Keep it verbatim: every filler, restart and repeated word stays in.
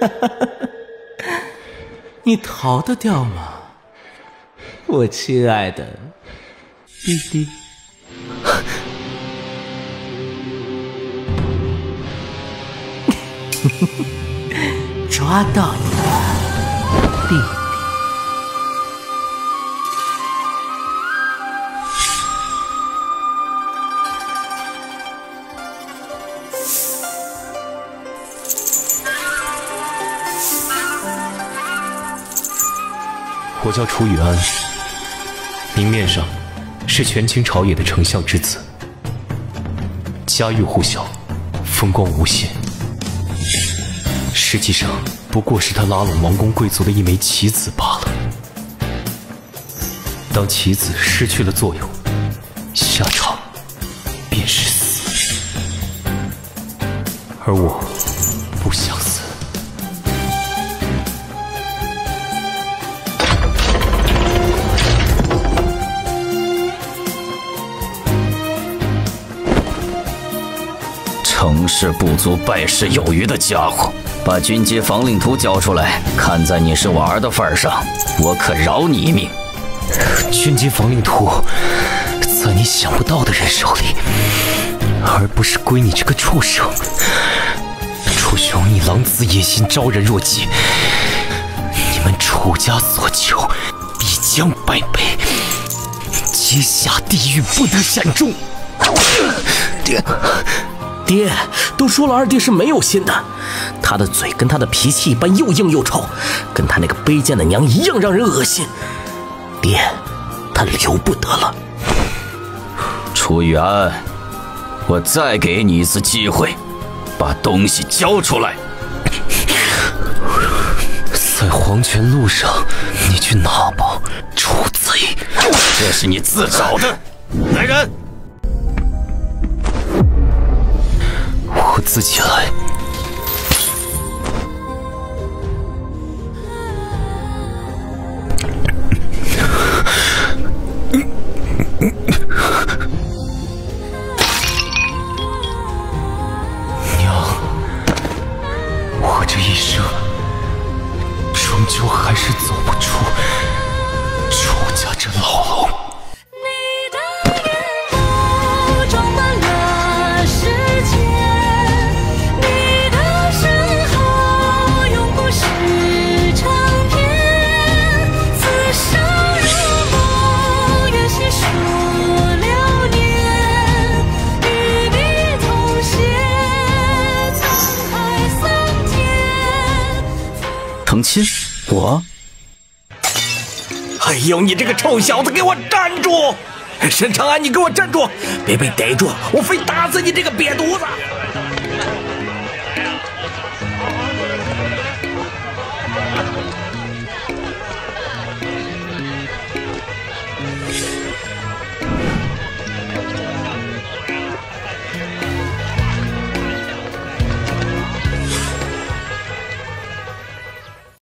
你逃得掉吗，我亲爱的弟弟？抓到你了，弟弟！ 我叫楚雨安，明面上是权倾朝野的丞相之子，家喻户晓，风光无限。实际上不过是他拉拢王公贵族的一枚棋子罢了。当棋子失去了作用，下场便是死。而我不想死。 成事不足败事有余的家伙，把军机防令图交出来！看在你是我儿的份上，我可饶你一命。 军机防令图在你想不到的人手里，而不是归你这个畜生。楚雄，你狼子野心，招人若饥。你们楚家所求，必将百倍，阶下地狱，不得善终。 爹。爹，都说了二弟是没有心的，他的嘴跟他的脾气一般又硬又臭，跟他那个卑贱的娘一样让人恶心。爹，他留不得了。 楚雨安，我再给你一次机会，把东西交出来。 在黄泉路上，你去拿吧，楚贼！ 这是你自找的。来人！ 我自己来。娘，我这一生终究还是走不出楚家这牢笼。 成亲？我？ 哎呦，你这个臭小子，给我站住！沈长安，你给我站住！别被逮住，我非打死你这个瘪犊子！